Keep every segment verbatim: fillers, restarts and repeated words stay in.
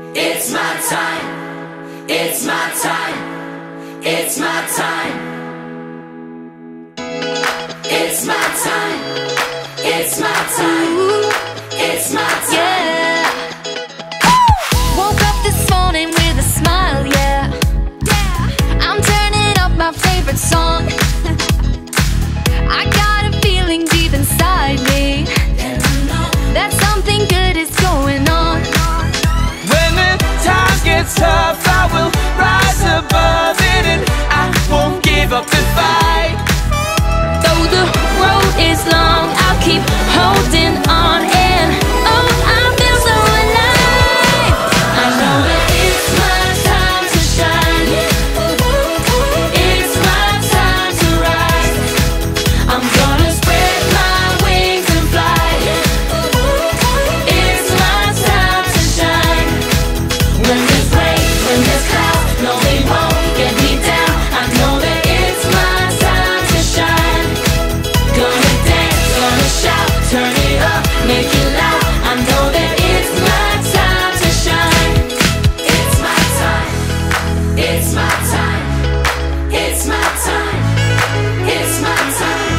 It's my time. It's my time. It's my time. It's my time. It's my time. It's my time. Yeah. Woke up this morning with a smile, yeah. I'm turning up my favorite song. I got a feeling deep inside me that something good is going on. When the times get tough, I will rise above it, and I won't give up the fight. Though the road is long, I'll keep holding on, and oh, I feel so alive. I know that it's my time to shine. It's my time to rise. I'm gonna spread my wings and fly. It's my time to shine. When there's rain, when there's clouds, no they won't get me down. I know that it's my time to shine. Gonna dance, gonna shout, turn it up, make it loud. I know that it's my time to shine. It's my time. It's my time. It's my time. It's my time.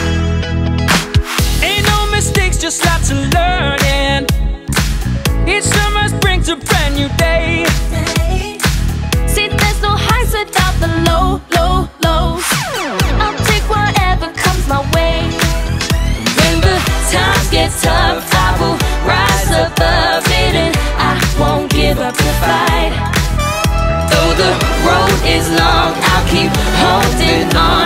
Ain't no mistakes, just lots of learning. Each summer brings a brand new day. See, there's no highs without the low, low, lows. I'll take whatever comes my way. When the times get tough, I will rise above it, and I won't give up the fight. Though the road is long, I'll keep holding on.